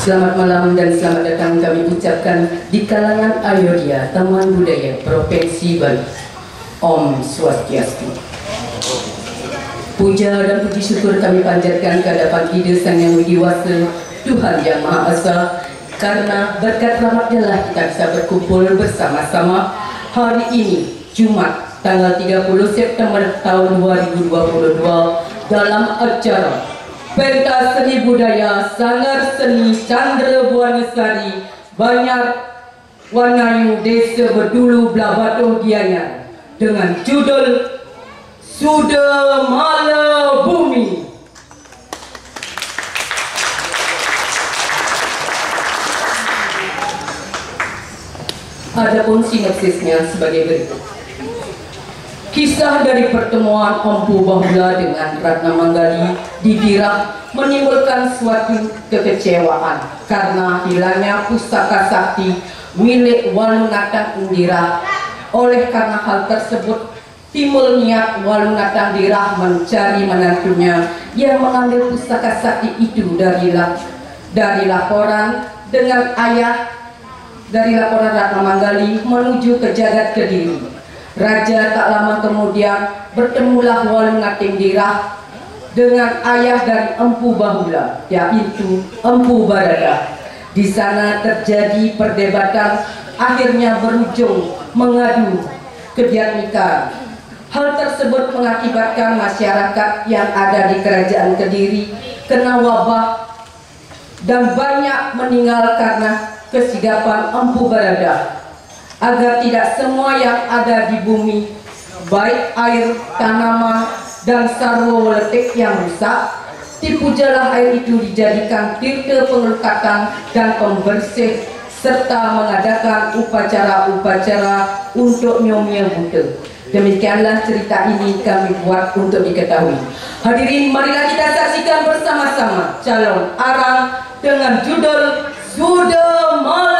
Selamat malam dan selamat datang kami ucapkan di kalangan Ayodhya Taman Budaya Provinsi Bali. Om Swastiastu. Puja dan puji syukur kami panjatkan ke hadapan Ida Sang Yang Widiwasa, Tuhan Yang Maha Esa, karena berkat rahmat-Nya lah kita bisa berkumpul bersama-sama hari ini, Jumat, tanggal 30 September tahun 2022 dalam acara Pentas Seni Budaya Sanggar Seni Candra Buanesari Banyak Wanayu Desa Berdulu Blabatuh Gianyar dengan judul Suda Mala Bumi. Adapun sinopsisnya sebagai berikut. Kisah dari pertemuan Empu Bahula dengan Ratna Manggali di Dirah menimbulkan suatu kekecewaan karena hilangnya pustaka sakti milik Walunatang Dirah. Oleh karena hal tersebut, timbul niat Walunatang Dirah mencari menantunya yang mengambil pustaka sakti itu dari laporan dengan ayah dari laporan Ratna Manggali menuju ke Jagat Kediri. Raja tak lama kemudian bertemulah Walunatang Dirah dengan ayah dari Empu Bahula, yaitu Empu Barada. Di sana terjadi perdebatan, akhirnya berujung mengadu kejarmikan. Hal tersebut mengakibatkan masyarakat yang ada di Kerajaan Kediri kena wabah dan banyak meninggal karena kesigapan Empu Barada. Agar tidak semua yang ada di bumi, baik air, tanaman, dan sarwa weletik yang rusak, dipujalah air itu dijadikan tirta pengelukatan dan pembersih, serta mengadakan upacara-upacara untuk nyomia buta. Demikianlah cerita ini kami buat untuk diketahui. Hadirin, marilah kita saksikan bersama-sama calon arang dengan judul Suda Mala